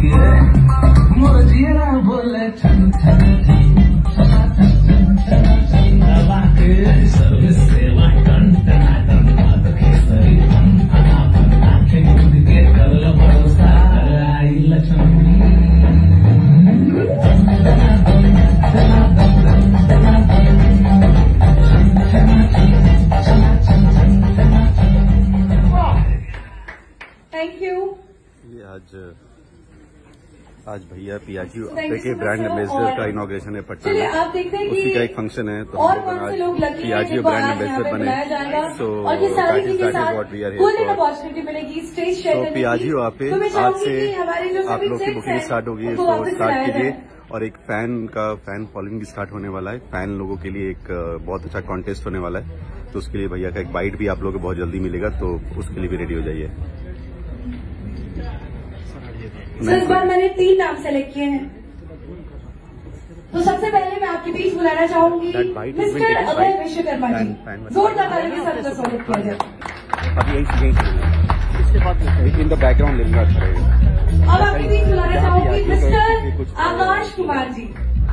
बोले छन छन सर्विस सेवा कल भरोसा आई लक्ष्मी थैंक यू। ये आज भैया पियाजी के ब्रांड एम्बेसडर का इनॉग्रेशन है पटना में। आप देखते हैं उसी का एक फंक्शन है, तो और हम कौन से आज लोग लकी पियाजी ब्रांड एम्बेसडर बने। सो तो पियाजी वहाँ पे आज से आप लोग की बुकिंग स्टार्ट होगी, तो स्टार्ट कीजिए। और एक फैन फॉलोइंग भी स्टार्ट होने वाला है। फैन लोगों के लिए एक बहुत अच्छा कॉन्टेस्ट होने वाला है, तो उसके लिए भैया का एक बाइट भी आप लोगों को बहुत जल्दी मिलेगा, तो उसके लिए भी रेडी हो जाइए। इस बार मैंने 3 नाम सेलेक्ट किए हैं, तो सबसे पहले मैं आपके बीच बुलाना चाहूंगी मिस्टर अभय विश्वकर्मा जी। जोरदार ताली के साथ स्वागत किया जाए। अभी यही इसके बाद इन द बैकग्राउंड लेना अच्छा रहेगा। अब आपके बीच बुलाना चाहूंगी मिस्टर आकाश कुमार जी।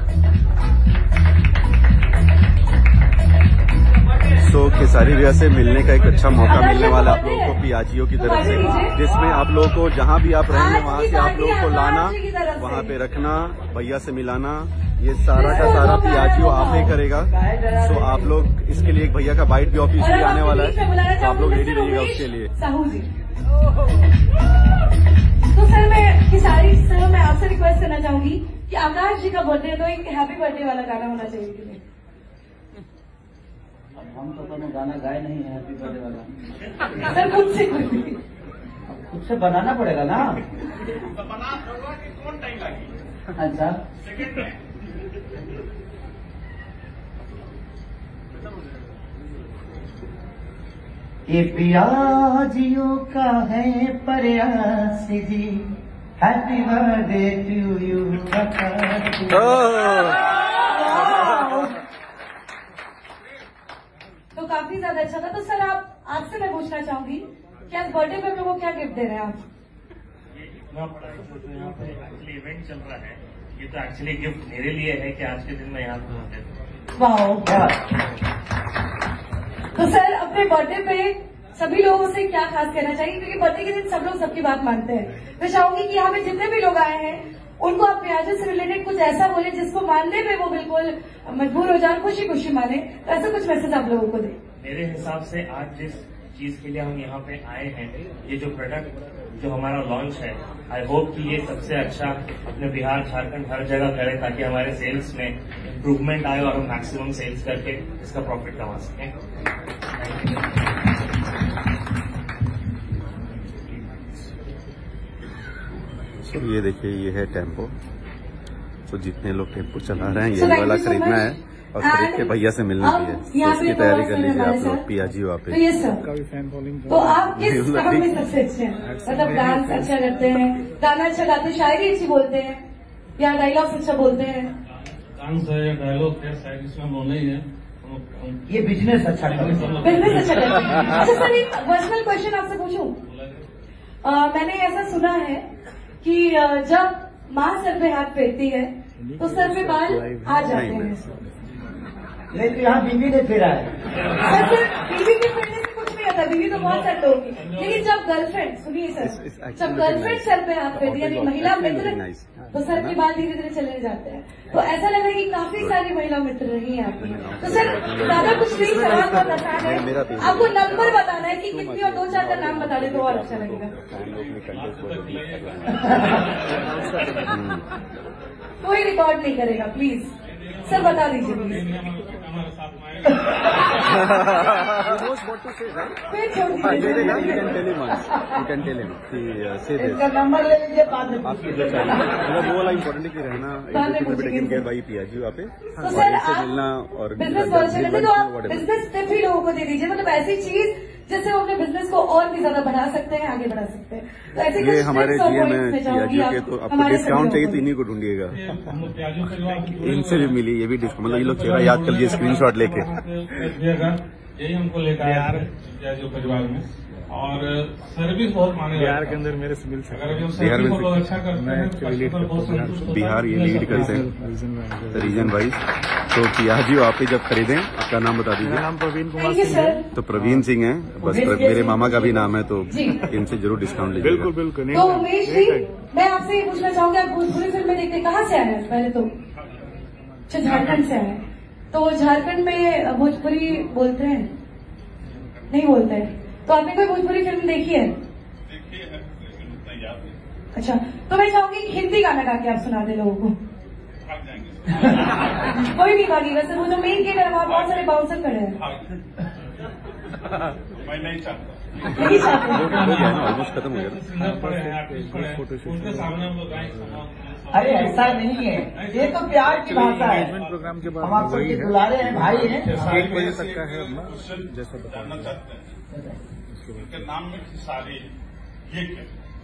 सो खेसारी भैया से मिलने का एक अच्छा मौका मिलने वाला आप लोगों को पियाजियों की तरफ से, जिसमें आप लोगों को जहां भी आप रहेंगे वहां से आप लोगों को लाना, वहां पे रखना, भैया से मिलाना, ये सारा का सारा पियाजियो आप ही करेगा। सो आप लोग इसके लिए एक भैया का बाइट भी ऑफिशियली आने वाला है, तो आप लोग रेडी रहिएगा उसके लिए। साहू जी, तो सर मैं आपसे रिक्वेस्ट करना चाहूंगी कि आकाश जी का बर्थडे, तो एक हैप्पी बर्थडे वाला गाना होना चाहिए। हम तो कोनो गाना गाए नहीं है हैप्पी बर्थडे वाला। सर खुद से बनाना पड़ेगा ना। अच्छा, ये पियाजियों का है प्रयास जी, हैप्पी बर्थडे टू यू। तो काफी ज्यादा अच्छा था। तो सर आपसे मैं पूछना चाहूंगी कि आज बर्थडे पे लोगों को क्या गिफ्ट दे रहे हैं आप? यहाँ पे एक्चुअली इवेंट चल रहा है, ये तो एक्चुअली गिफ्ट मेरे लिए है कि आज के दिन मैं यहाँ पे। वाह, तो सर अपने बर्थडे पे सभी लोगों से क्या खास कहना चाहिए, क्योंकि बर्थडे के दिन सब लोग सबकी बात मानते हैं। मैं चाहूंगी कि यहाँ पे जितने भी लोग आए हैं उनको आप पियाजी से रिलेटेड कुछ ऐसा बोले जिसको मानने में वो बिल्कुल मजबूर हो जाए, खुशी खुशी माने। तो ऐसा कुछ मैसेज आप लोगों को दे। मेरे हिसाब से आज जिस चीज के लिए हम यहाँ पे आए हैं, ये जो प्रोडक्ट जो हमारा लॉन्च है, आई होप कि ये सबसे अच्छा अपने बिहार झारखंड हर जगह करे, ताकि हमारे सेल्स में इम्प्रूवमेंट आए और हम मैक्सिमम सेल्स करके इसका प्रॉफिट कमा सकें। तो ये देखिए, ये है टेम्पो। तो जितने लोग टेम्पो चला रहे हैं यही वाला खरीदना है और खरीद के भैया से मिलना भी है, तो उसकी तैयारी कर लीजिए आप लोग। पियाजी वहाँ पे तो आप किस काम में सबसे अच्छे हैं? मतलब डांस अच्छा करते हैं, गाना अच्छा गाते हैं, शायरी अच्छी बोलते हैं, या डायलॉग्स अच्छा बोलते हैं? डांस है या डायलॉग है, शायद इसमें वो नहीं है। ये बिजनेस अच्छा करते हैं। अच्छा सर, एक पर्सनल क्वेश्चन आपसे पूछूं। मैंने ऐसा सुना है कि जब माँ सर पे हाथ फेरती है तो सर पे बाल आ जाते हैं, लेकिन यहाँ बीवी ने फेरा है। सर बीवी के फेरने से कुछ नहीं आता, बीवी तो बहुत सर होगी, लेकिन जब गर्लफ्रेंड, सुनिए सर, जब गर्लफ्रेंड सर पे हाथ फेरती है, यानी महिला मित्र, तो सर के बाल धीरे धीरे चले जाते हैं। तो ऐसा लग रहा है कि काफी सारी महिला मित्र रही हैं आपकी। तो सर ज्यादा कुछ नहीं, सवाल बहुत आसान है, आपको नंबर बताना है कि कितनी, और 2-4 का नाम बता दे तो और अच्छा लगेगा। कोई रिकॉर्ड नहीं करेगा, प्लीज सर बता दीजिए प्लीज। फिर छोड़ दीजिए, इसका नंबर ले लीजिए बाद में। मतलब वो वाला इम्पोर्टेंट है कि रहना भाई पियाजी वहाँ पे तो सर से मिलना और बिजनेस तो आप बिजनेस टिप ही लोगों को दे दीजिए, मतलब ऐसी चीज जिससे वो अपने बिजनेस को और भी ज्यादा बढ़ा सकते हैं, आगे बढ़ा सकते हैं। तो ऐसे ये हमारे जीएम है पियाजी के, तो आपको डिस्काउंट चाहिए तो इन्हीं को ढूंढिएगा। इनसे भी मिली ये भी डिस्काउंट, मतलब ये लोग चेहरा याद कर लीजिए स्क्रीनशॉट लेके। यही हमको लेकर आया पियाजी परिवार में। और सर्विस बहुत माने बिहार के अंदर मेरे सिविल से अगर जो सर्विस लोग अच्छा करते हैं कस्टमर बहुत संतुष्ट होता है। बिहार ये लीड करते हैं रीजन वाइज। तो पियाजी आप ही जब खरीदें, आपका नाम बता दीजिए। मेरा नाम प्रवीण कुमार थैंक यू सिंह है। सर। तो प्रवीण सिंह है, बस मेरे मामा का भी नाम है, तो इनसे जरूर डिस्काउंट लीजिएगा। बिल्कुल बिल्कुल। तो उमेश जी, मैं आपसे ये पूछना चाहूंगी, आप भोजपुरी फिल्में देखते कहाँ से आए हैं? पहले तो अच्छा झारखंड से आए, तो झारखंड में भोजपुरी बोलते हैं? नहीं बोलते हैं। तो आपने कोई भोजपुरी फिल्म देखी है? अच्छा, तो मैं चाहूंगी हिंदी गाना गा के आप सुना दे लोगों को। कोई नहीं भागेगा सर, वो जो मेन गेट है वहाँ बहुत सारे बाउंसर खड़े हैं। मैं नहीं चाहता। नहीं चाहते? ऑलमोस्ट खत्म हो गया। उनके सामने हम लोग गाएं। अरे ऐसा नहीं है, ये तो प्यार की भाषा है। प्रोग्राम के हम बाद आपको वही है, दुलारे हैं, भाई हैं। 1 बजे तक का है अपना, जैसा जानना बताना। चाहते हैं उनके नाम में खिसारी ये क्या?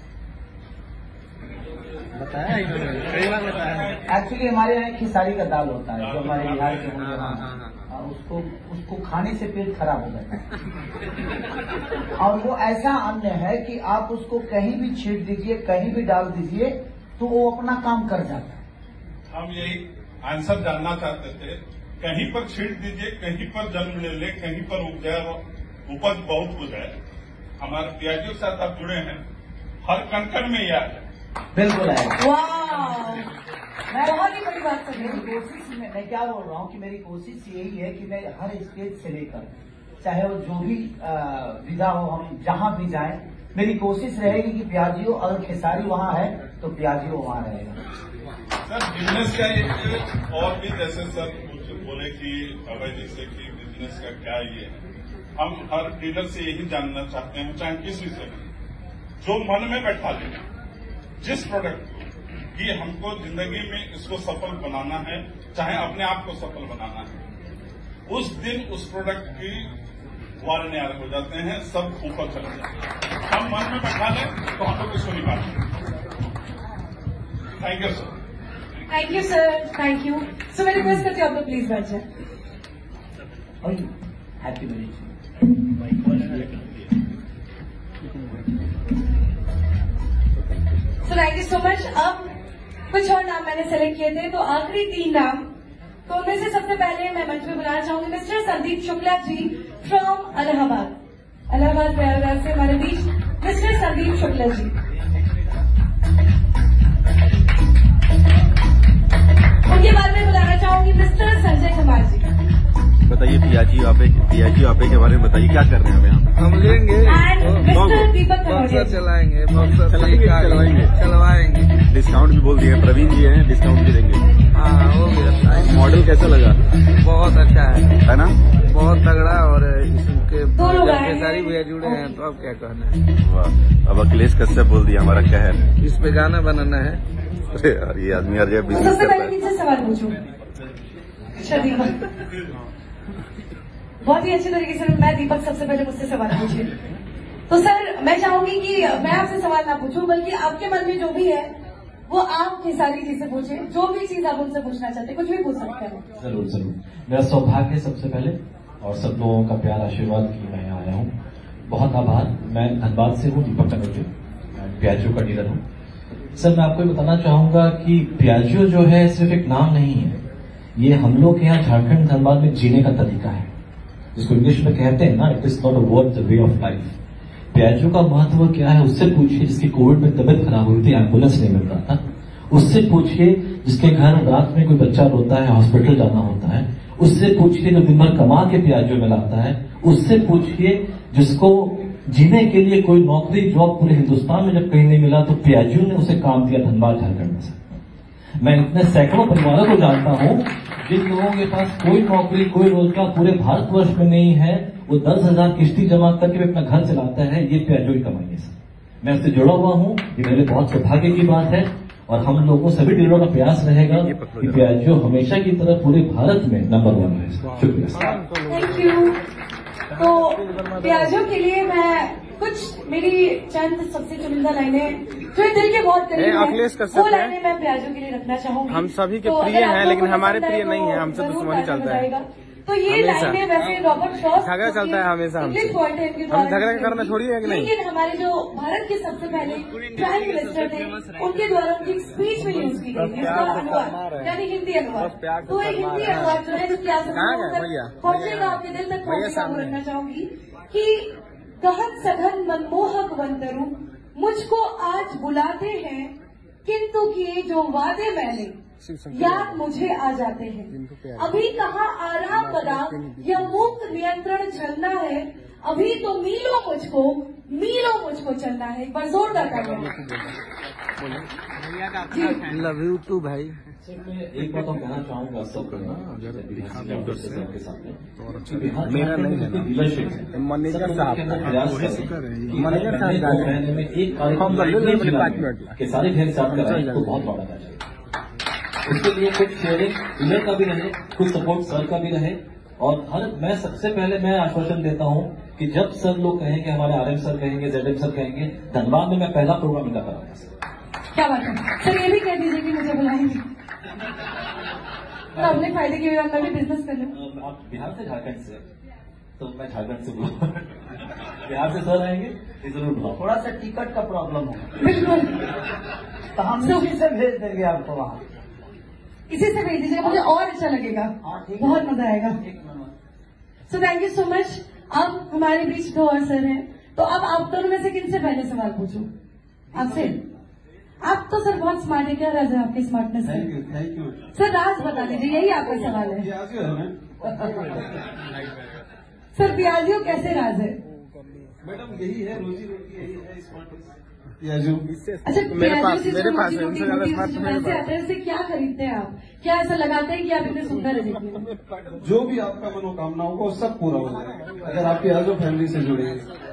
बताया इन्होंने, कई बार बताया। एक्चुअली हमारे यहाँ खिसारी का दाल होता है जो हमारे बिहार के मुझे उसको खाने से पेट खराब हो जाता है। और वो ऐसा अन्न है कि आप उसको कहीं भी छीट दीजिए, कहीं भी डाल दीजिए, तो वो अपना काम कर जाता है। हम यही आंसर जानना चाहते थे। कहीं पर छीट दीजिए, कहीं पर जन्म ले ले, कहीं पर उपज बहुत कुछ है। हमारे पियाजी के साथ आप जुड़े हैं, हर कण में याद है। बिल्कुल है। वाह, बहुत ही बड़ी बात कर रही हूँ। कोशिश में मैं क्या बोल रहा हूँ कि मेरी कोशिश यही है कि मैं हर स्टेज से लेकर, चाहे वो जो भी विधा हो, हम जहाँ भी जाएं, मेरी कोशिश रहेगी कि प्याजियो अगर खेसारी वहाँ है तो प्याजियो वहाँ रहेगा। सर बिजनेस का एक और भी जैसे सर कुछ बोले कि अभय जी से कि बिजनेस का क्या ये है, हम हर डीलर से यही जानना चाहते हैं, चाहे किस विषय में, जो मन में बैठा ले जिस प्रोडक्ट को कि हमको जिंदगी में इसको सफल बनाना है, चाहे अपने आप को सफल बनाना है, उस दिन उस प्रोडक्ट की वार न्यार हो जाते हैं, सब ऊपर चले जाते हैं। हम मन में बैठा लें तो हम लोग इसको निकालें। Thank you sir. Thank you sir, thank you. So मैं रिक्वेस्ट करती हूँ आप लोग प्लीज बैठ जाए। Happy marriage. So thank you so much. अब कुछ और नाम मैंने सेलेक्ट किए थे, तो आखिरी 3 नाम, तो उनमें से सबसे पहले मैं मंच में बुलाना चाहूंगी मिस्टर संदीप शुक्ला जी फ्रॉम इलाहाबाद। इलाहाबाद प्रयागराज से हमारे बीच मिस्टर संदीप शुक्ला जी। उनके बाद में बुलाना चाहूंगी मिस्टर संजय कुमार जी। बताइए पियाजी आपे के बारे में बताइए, क्या कर रहे हैं यहाँ? हम लेंगे and mister Deepak Kanaujia boxer चलाएंगे, बॉक्सर चलवाएंगे। डिस्काउंट भी बोल दिए, प्रवीण जी हैं, डिस्काउंट भी देंगे। हाँ हो गया। मॉडल कैसा लगा? बहुत अच्छा है ना? बहुत तगड़ा। और इसके दोनों गाए खेसारी भैया जुड़े हैं तो अब क्या कहना है। वाह, अब अखिलेश कश्यप बोल दिया हमारा कहर। इस पे गाना बनाना है। अरे यार, ये आदमी हर जगह तो बिजनेस सबसे करता पहले है। किससे सवाल पूछूं? अच्छा दीपक, बहुत ही अच्छे तरीके से मैं दीपक सबसे पहले मुझसे सवाल पूछे। तो सर मैं चाहूंगी कि मैं आपसे सवाल ना पूछूं, बल्कि आपके मन में जो भी है वो आप खेसारी जी से पूछे। जो भी चीज आप उनसे पूछना चाहते हैं, कुछ भी पूछ सकते हैं। जरूर जरूर। मेरा सौभाग्य है सबसे पहले, और सब लोगों का प्यार आशीर्वाद की मैं यहाँ आया हूँ। बहुत आभार। मैं धनबाद से हूँ, दीपक कनौजिया, प्याजियो का डीलर हूँ। सर मैं आपको ये बताना चाहूंगा कि प्याजियो जो है सिर्फ एक नाम नहीं है, ये हम लोग के यहाँ झारखंड धनबाद में जीने का तरीका है, जिसको इंग्लिश में कहते हैं ना, it is not a word, the way of life. Piaggio का महत्व क्या है उससे पूछिए जिसकी कोविड में तबियत खराब हुई थी, एम्बुलेंस नहीं मिल रहा था। उससे पूछिए जिसके घर रात में कोई बच्चा रोता है, हॉस्पिटल जाना होता है। उससे पूछिए जो दिन भर कमा के प्याजियो में लाता है। उससे पूछिए जिसको जीने के लिए कोई नौकरी जॉब पूरे हिंदुस्तान में जब कहीं नहीं मिला तो प्याजियो ने उसे काम दिया धनबाद झारखंड में से। मैं इतने सैकड़ों परिवारों को जानता हूं जिन लोगों के पास कोई नौकरी कोई रोजगार पूरे भारतवर्ष में नहीं है, वो 10,000 किश्ती जमा करके अपना घर चलाता है। ये प्याजियो की कमाई है सर। मैं उससे जुड़ा हुआ हूं, ये मेरे लिए बहुत सौभाग्य की बात है। और हम लोगों सभी डीलरों का प्रयास रहेगा कि प्याजियो हमेशा की तरह पूरे भारत में नंबर 1 है। शुक्रिया। Thank you. तो प्याजियो के लिए मैं कुछ मेरी चंद सबसे चुनिंदा लाइनें जो दिल के बहुत करीब है, वो लाइनें मैं प्याजियो के लिए रखना चाहूंगी। हम सभी के तो प्रिय हैं, लेकिन हमारे प्रिय नहीं है, हमसे दुश्मनी चलता है। तो ये लाइनें वैसे रॉबर्ट फ्रॉस्ट झगड़ा चलता है हमेशा हमसे। इंग्लिश वर्ड है इनके हम द्वारा झगड़ा करना छोड़िए कि नहीं? लेकिन हमारे जो भारत के सबसे पहले प्राइम मिनिस्टर थे उनके द्वारा उनकी स्पीच में यूज की गई इसका अनुवाद यानी हिंदी अनुवाद। तो एक हिंदी अनुवाद जो है जिसकी आप पहुंचेगा आपके दिल तक पहुंचेगा वो रखना चाहूंगी कि कहत सघन मनमोहक वंतरु मुझको आज बुलाते हैं किंतु किए जो वादे मैंने याद मुझे आ जाते हैं। अभी कहाँ आराम बदाम या मुक्त नियंत्रण चलना है, अभी तो मीलों मुझको चलना है। एक बार जोरदार लव यू टू भाई। मैं एक बात और कहना चाहूंगा सबको के साथ मेरा नहीं है डीलरशिप मैनेजर साहब मैनेजर महीने में एक के सारे ढेर साथ कराए तो बहुत बड़ा था। उसके लिए कुछ शेयरिंग डीलर का भी रहे, कुछ सपोर्ट सर का भी रहे। और मैं सबसे पहले मैं आश्वासन देता हूं कि जब सर लोग कहेंगे, हमारे RM सर कहेंगे, ZM सर कहेंगे, धनबाद में मैं पहला प्रोग्राम इनका कराऊंगा। क्या बात है सर, ये भी कह दीजिए कि मुझे बुलाएंगे तो अपने फायदे के लिए भी बिजनेस कर लूं। आप बिहार से झारखंड से, तो मैं झारखंड से बुलाऊं। बिहार से सर आएंगे ये जरूर बुलाऊं। थोड़ा सा टिकट का प्रॉब्लम होगा बिल्कुल, तो हम इसी से भेज देंगे आपको वहाँ। इसी से भेज दीजिए, मुझे और अच्छा लगेगा, बहुत मजा आएगा। So thank you so much. अब हमारे बीच 2 और सर हैं, तो अब आप दोनों में से किनसे पहले सवाल पूछूं? आपसे। आप तो सर बहुत स्मार्ट है, क्या राज है आपकी स्मार्टनेस में? Thank you. सर राज बता दीजिए, यही आपका सवाल है। सर पियाजियो कैसे राज है? मैडम यही है, रोजी रोटी यही है, स्मार्टनेस। अच्छा, मेरे पास है, उनसे ज्यादा स्मार्ट मेरे पास। अड्रेस से क्या खरीदते हैं आप? क्या ऐसा लगाते हैं कि आप इतने सुंदर है दिखने में? जो भी आपका मनोकामना होगा वो सब पूरा हो जाएगा अगर आपकी आजो फैमिली से जुड़े।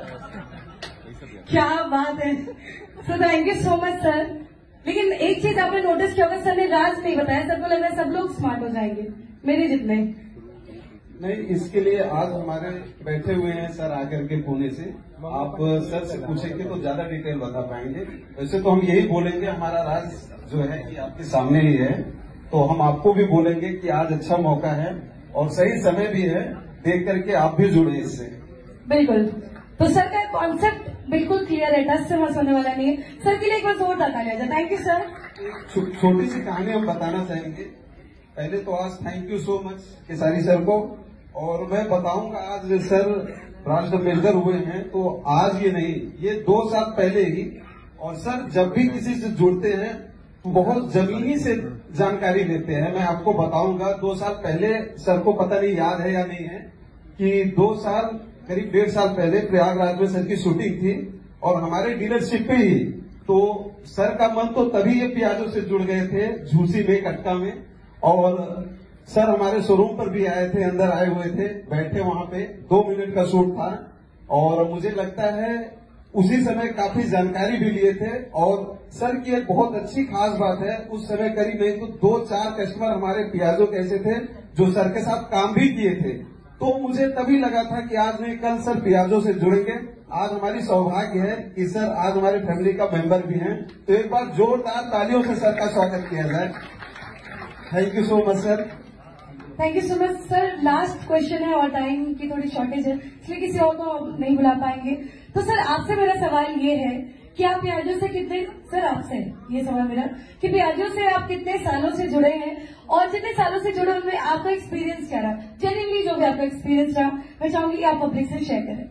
क्या बात है। So thank you so much sir. लेकिन एक चीज आपने नोटिस किया होगा, सर ने राज नहीं बताया, सबको लग रहा है सब लोग स्मार्ट हो जाएंगे मेरे जितने। नहीं, इसके लिए आज हमारे बैठे हुए हैं सर आकर के पुणे से। आप सर से पूछेंगे तो ज्यादा डिटेल बता पाएंगे। वैसे तो हम यही बोलेंगे, हमारा राज जो है कि आपके सामने ही है, तो हम आपको भी बोलेंगे कि आज अच्छा मौका है और सही समय भी है, देख करके आप भी जुड़े इससे। बिल्कुल। तो सर का कॉन्सेप्ट बिल्कुल क्लियर है, टच से मस होने वाला नहीं है। सर के लिए एक बार जोरदार तालियां जाए। Thank you sir. छोटी सी कहानी हम बताना चाहेंगे। पहले तो आज thank you so much Kesari sir को, और मैं बताऊंगा आज सर राष्ट्र मेजर हुए हैं तो आज ये नहीं, ये 2 साल पहले ही। और सर जब भी किसी से जुड़ते हैं बहुत जमीनी से जानकारी लेते हैं। मैं आपको बताऊंगा 2 साल पहले, सर को पता नहीं याद है या नहीं है, कि 2 साल करीब 1.5 साल पहले प्रयागराज में सर की शूटिंग थी और हमारे डीलरशिप पे ही। तो सर का मन तो तभी ये प्याजों से जुड़ गए थे, झूसी में, कटका में। और सर हमारे शोरूम पर भी आए थे, अंदर आए हुए थे, बैठे वहां पे। 2 मिनट का शूट था और मुझे लगता है उसी समय काफी जानकारी भी लिए थे। और सर की एक बहुत अच्छी खास बात है, उस समय करीब नहीं तो 2-4 कस्टमर हमारे पियाजो कैसे थे जो सर के साथ काम भी किए थे। तो मुझे तभी लगा था कि आज नहीं कल सर पियाजो से जुड़ेंगे। आज हमारी सौभाग्य है कि सर आज हमारे फैमिली का मेंबर भी हैं। तो एक बार जोरदार तालियों से सर का स्वागत किया जाए। Thank you so much sir. Thank you so much sir. Last question है और टाइम की थोड़ी शॉर्टेज है, इसलिए किसी और को नहीं बुला पाएंगे। तो सर आपसे मेरा सवाल ये है कि आप पियाजो से कितने, सर आपसे ये सवाल मेरा कि पियाजो से आप कितने सालों से जुड़े हैं और जितने सालों से जुड़े उनमें आपका एक्सपीरियंस क्या रहा? जेन्युइनली जो भी आपका एक्सपीरियंस रहा, मैं चाहूंगी कि आप पब्लिक से शेयर करें।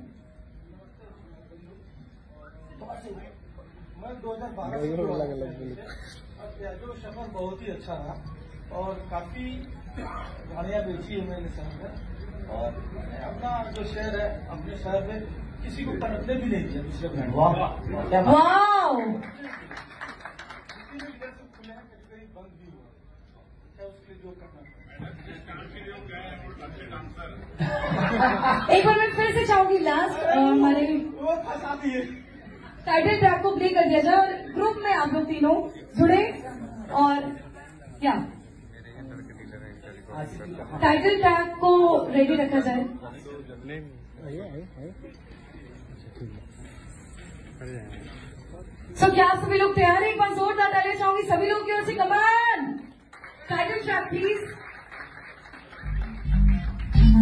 मैं 2012 पियाजो सफर बहुत ही अच्छा रहा और काफी गाड़ियां बेची है मैंने शहर में। और अपना जो शहर है, अपने शहर में किसी को पनपने भी नहीं दिया दूसरे ब्रांड। वाह बंद भी हुआ, उसके जो करना एक बार मैं फिर से चाहूंगी लास्ट हमारे फंसा दिए। टाइटल ट्रैक को प्ले कर दिया जाए और ग्रुप में आप लोग तीनों जुड़े और क्या टाइटल ट्रैक को रेडी रखा जाए। सो क्या आप सभी लोग तैयार हैं? एक बार जोरदार तालियां चाहूंगी सभी लोग की ओर से। Come on title track please.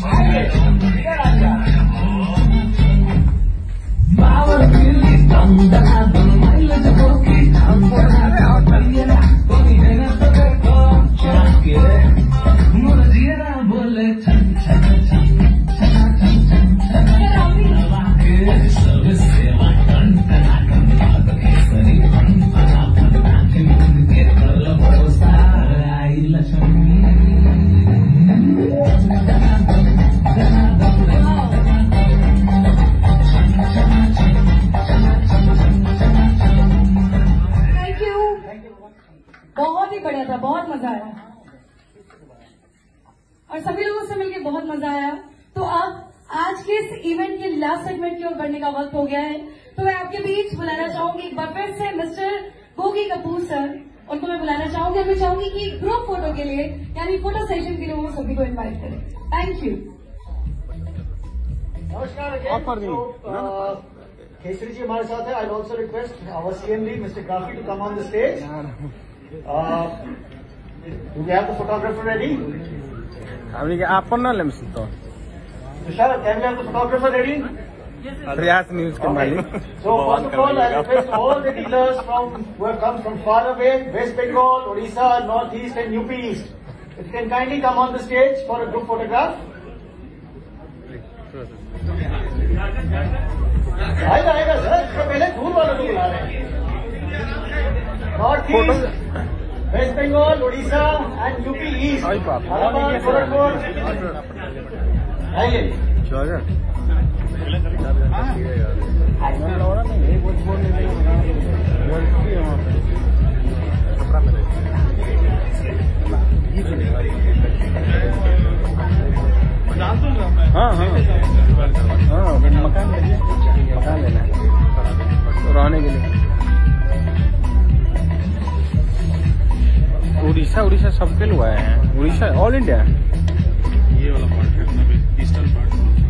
बहुत ही बढ़िया था, बहुत मजा आया और सभी लोगों से मिलकर बहुत मजा आया। तो अब आज के इस इवेंट के लास्ट सेगमेंट की ओर बढ़ने का वक्त हो गया है। तो मैं आपके बीच बुलाना चाहूंगी एक बार फिर से मिस्टर गोगी कपूर सर, उनको मैं बुलाना चाहूंगी और मैं चाहूंगी कि ग्रुप फोटो के लिए यानी फोटो सेशन के लिए वो सभी को इन्वाइट करें। Thank you. नमस्कार। केसरी जी हमारे साथ है। I also request our CMD mister ग्राफी to come on the stage. Do we have the photographer ready? आपन ना लेम तो Tushar, can we have the photographer ready? Prayas news के मालिक। So first of all, I request all the dealers who have come from far away, West Bengal, Odisha, North East and UP East, if you can kindly come on the stage for a group photograph. आएगा sir, इससे पहले दूर वालों को बुला रहे हैं। North east, west Bengal, Orissa and UP east, Allahabad, Gorakhpur, आइए। हाँ मकान लीजिए, मकान लेना है रहने के लिए। उड़ीसा सबके लोग आए हैं। उड़ीसा ऑल इंडिया ये वाला पार्ट है eastern part.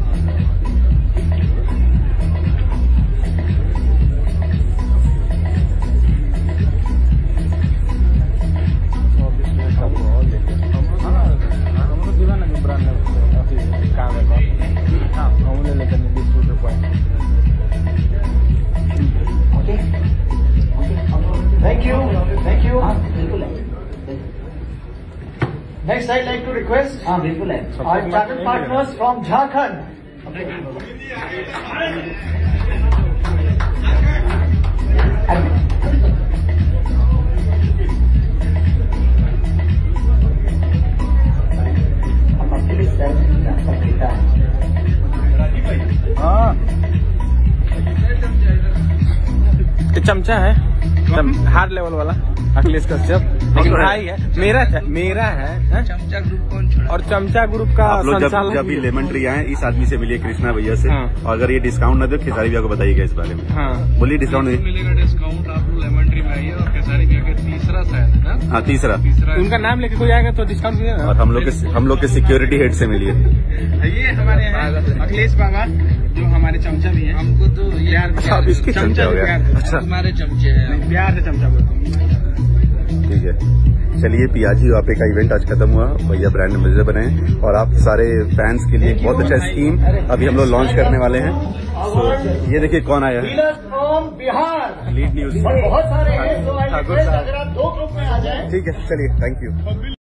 Thank you. Next, I'd like to request our chartered partners from Jharkhand. चमचा है हार्ड लेवल वाला अखिलेश कश्यप, लेकिन भाई है मेरा है चमचा ग्रुप कौन और चमचा ग्रुप का आप लोग जब भी लेमन ट्री आए इस आदमी से मिलिए, कृष्णा भैया से। और अगर ये डिस्काउंट न दे खेसारी भैया को बताइएगा इस बारे में। बोलिए डिस्काउंट नहीं मिलेगा। डिस्काउंट आप लोग लेमन ट्री में आइए और खेसारी भैया के तीसरा शायद। हाँ तीसरा उनका नाम लेके कोई आएगा तो डिस्काउंट मिलेगा। और हम लोग के सिक्योरिटी हेड से मिलिए। ये हमारे अखिलेश बाबा जो हमारे चमचा भी है। हमको तो आप इसके चमचा हो गया। अच्छा हमारे चमचे हैं, प्यार से चमचा बोलते हैं। ठीक है, चलिए पियाजी आपे का इवेंट आज खत्म हुआ। भैया ब्रांड एम्बेसडर बने और आप सारे फैंस के लिए बहुत अच्छा स्कीम अभी हम लोग लॉन्च करने वाले हैं। तो ये देखिए कौन आया है, बिहार लीड न्यूज बहुत सारे हैं। अगर आप 2 ग्रुप में आ जाए। ठीक है, चलिए थैंक यू।